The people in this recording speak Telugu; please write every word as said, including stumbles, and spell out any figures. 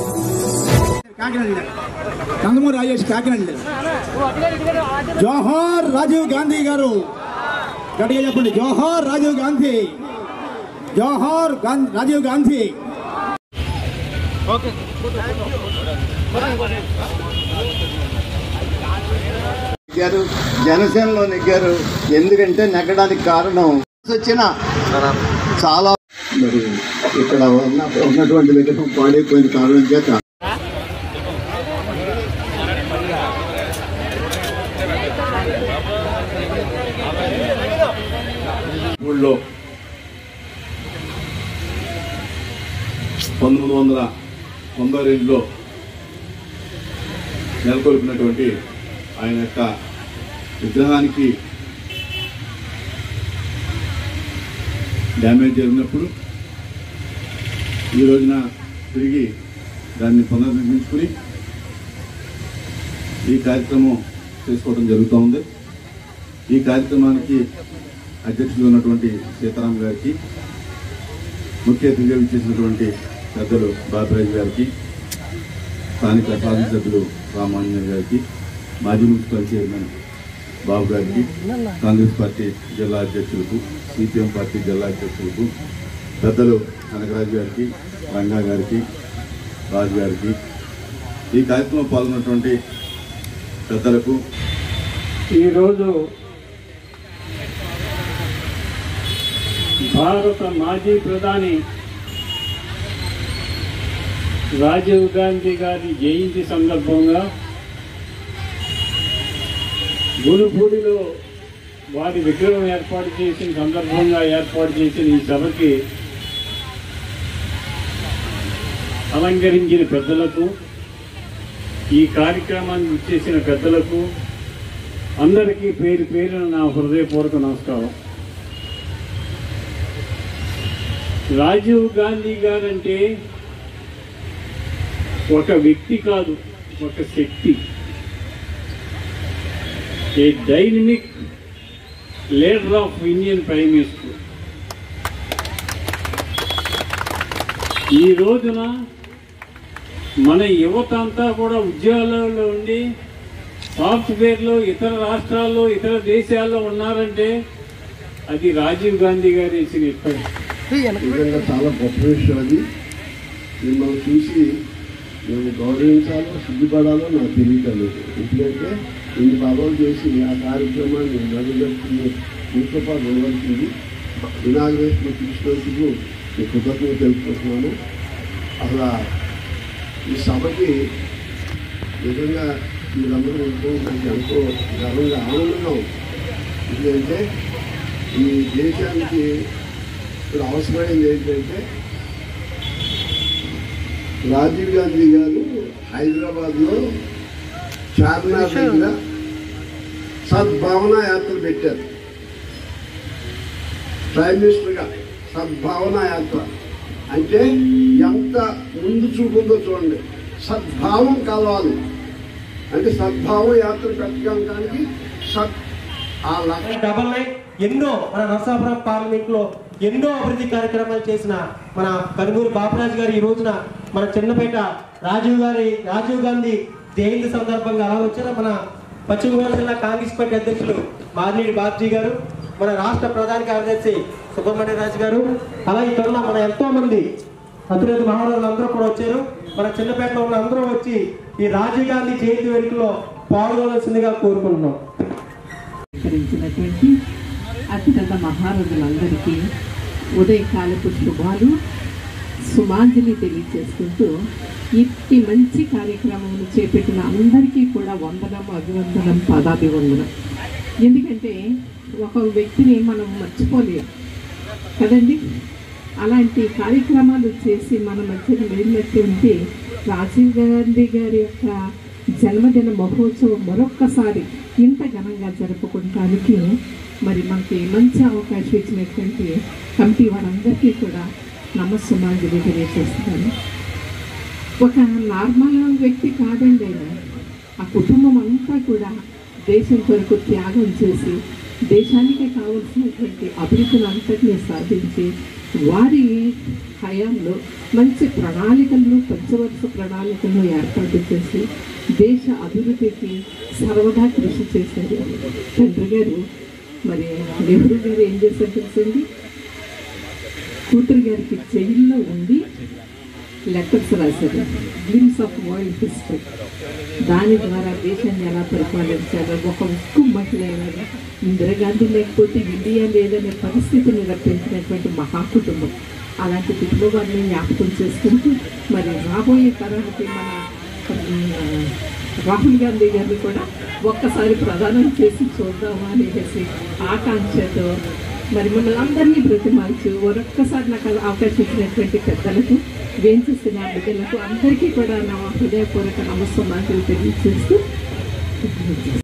నందమూరి రాజేష్ కాకినాడ. జోహార్ రాజీవ్ గాంధీ గారు, గట్టిగా చెప్పండి. జోహార్ రాజీవ్ గాంధీ, జోహార్ రాజీవ్ గాంధీ. నెగ్గారు, జనసేనలో నెగ్గారు. ఎందుకంటే నెగ్గడానికి కారణం వచ్చిన చాలా మరి ఇక్కడ ఉన్న ఉన్నటువంటి విగ్రహం పాడైపోయిన కారణం చేత ఊళ్ళో పంతొమ్మిది వందల తొంభై రెండులో నెలకొల్పినటువంటి ఆయన యొక్క విగ్రహానికి డ్యామేజ్ జరిగినప్పుడు ఈ రోజున తిరిగి దాన్ని పునర్నిర్మించుకుని ఈ కార్యక్రమం చేసుకోవడం జరుగుతూ ఉంది. ఈ కార్యక్రమానికి అధ్యక్షులు ఉన్నటువంటి సీతారాం గారికి, ముఖ్య అతిథిగా ఇచ్చేసినటువంటి పెద్దలు బాబురాజు గారికి, స్థానిక శాసనసభ్యులు రామాంజన్ గారికి, మాజీ మున్సిపల్ చైర్మన్ బాబు గారికి, కాంగ్రెస్ పార్టీ జిల్లా అధ్యక్షులకు, సిపిఎం పార్టీ జిల్లా అధ్యక్షులకు, పెద్దలు కనకరాజు గారికి, రంగా గారికి, రాజు గారికి, ఈ కార్యక్రమంలో పాల్గొన్నటువంటి పెద్దలకు ఈరోజు భారత మాజీ ప్రధాని రాజీవ్ గాంధీ గారి జయంతి సందర్భంగా గునుపూడిలో వారి విగ్రహం ఏర్పాటు చేసిన సందర్భంగా ఏర్పాటు చేసిన ఈ సభకి అలంకరించిన పెద్దలకు, ఈ కార్యక్రమాన్ని చేసిన పెద్దలకు అందరికీ పేరు పేరున నా హృదయపూర్వక నమస్కారం. రాజీవ్ గాంధీ గారంటే ఒక వ్యక్తి కాదు, ఒక శక్తి. A dynamic leader of Indian prime minister. ఈ రోజున మన యువత అంతా కూడా ఉద్యోగాలలో ఉండి సాఫ్ట్వేర్లో ఇతర రాష్ట్రాల్లో ఇతర దేశాల్లో ఉన్నారంటే అది రాజీవ్ గాంధీ గారు వేసిన ఇప్పటి నిజంగా చాలా గొప్ప విషయం. అది మిమ్మల్ని చూసి మేము గౌరవించాలో సిగ్గుపడాలో నాకు తెలియదు. ఎందుకంటే ఇన్ని బాబాలు చేసి ఆ కార్యక్రమాన్ని నడుపుకుని మీతో పాటు ఉండవలసింది. ఇనాగ్రేషన్ తీసుకొచ్చేందుకు మీ కృతజ్ఞత తెలుపుకుంటున్నాను. అసలు ఈ సభకి నిజంగా మీరందరూ ఎంతో నాకు ఎంతో గర్వంగా ఆనందంగా ఉంది. ఎందుకంటే ఈ దేశానికి ఇప్పుడు అవసరమైంది ఏంటంటే రాజీవ్ గాంధీ గారు హైదరాబాద్లో చార్మినార్ దగ్గర సద్భావన యాత్ర పెట్టారు. ప్రైమ్ మినిస్టర్గా సద్భావన యాత్ర అంటే ఎంత ముందు చూపుందో చూడండి. సద్భావం కలవాలి అంటే సద్భావం యాత్ర పెట్టడానికి సత్ ఆ డబల్ నైన్ ఎన్నో మన నరసాపురం పార్లమెంట్ లో ఎన్నో అభివృద్ధి కార్యక్రమాలు చేసిన మన కనుమూరి బాపరాజు గారు ఈ రోజున మన చిన్నపేట రాజీవ్ గారి రాజీవ్ గాంధీ జయంతి సందర్భంగా అలా వచ్చిన మన పశ్చిమ గోదావరి జిల్లా కాంగ్రెస్ పార్టీ అధ్యక్షులు మాదిరెడ్డి బాబ్జీ గారు, మన రాష్ట్ర ప్రధాన కార్యదర్శి సుబ్రహ్మణ్య రాజు గారు, అలా ఇక్కడ ఉన్న మన ఎంతో మంది అతిరథ మహారాజులు అందరూ కూడా వచ్చారు. మన చిన్నపేటలో ఉన్న అందరూ వచ్చి ఈ రాజీవ్ గాంధీ జయంతి వేడుకలో పాల్గొనవలసిందిగా కోరుకుంటున్నాం. అతిరథ మహారాజులందరికీ ఉదయకాలపు శుభాలు సుమాంజలి తెలియజేసుకుంటూ ఇట్టి మంచి కార్యక్రమం చేపట్టిన అందరికీ కూడా వందనం, అభివందనం, పాదాభివందనం. ఎందుకంటే ఒక వ్యక్తిని మనం మర్చిపోలేము కదండి. అలాంటి కార్యక్రమాలు చేసి మన మధ్యన వెళ్ళినట్టుంటే రాజీవ్ గాంధీ గారి యొక్క జన్మదిన మహోత్సవం మరొక్కసారి ఇంత ఘనంగా జరుపుకోవడానికి మరి మనకి మంచి అవకాశం ఇచ్చినటువంటి కమిటీ వారందరికీ కూడా నమస్సుమాంజలి తెలియజేస్తున్నాను. ఒక నార్మల్ వ్యక్తి కాదండి ఆయన. ఆ కుటుంబం అంతా కూడా దేశం కొరకు త్యాగం చేసి దేశానికి కావలసినటువంటి అభివృద్ధిని అంతటినీ సాధించి వారి హయాంలో మంచి ప్రణాళికలను పంచవర్ష ప్రణాళికలను ఏర్పాటు చేసి దేశ అభివృద్ధికి సర్వదా కృషి చేశారు. తండ్రి గారు మరి నెహ్రూ గారు ఏం చేశారు తెలుసండి, కూతురు గారికి జైల్లో ఉండి లెటర్స్ రాశారు, గ్లిమ్స్ ఆఫ్ వరల్డ్ హిస్టరీ. దాని ద్వారా దేశాన్ని ఎలా పరిపాలించారు, ఒక ఉక్కు మహిళ అయినా ఇందిరాగాంధీ లేకపోతే ఇండియా లేదనే పరిస్థితిని రప్పించినటువంటి మహాకుటుంబం. అలాంటి కుటుంబాన్ని జ్ఞాపకం చేసుకుంటూ మరి రాబోయే తరానికి మన రాహుల్ గాంధీ గారిని కూడా ఒక్కసారి ప్రదానం చేసి చూద్దామా అనేసి ఆకాంక్షతో మరి మిమ్మల్ని అందరినీ బ్రతిమాల్చు మరొక్కసారి నాకు అవకాశం ఇచ్చినటువంటి పెద్దలకు, వేంచేసిన బిడ్డలకు అందరికీ కూడా నా హృదయపూర్వక నమస్కారాలు తెలియజేస్తూ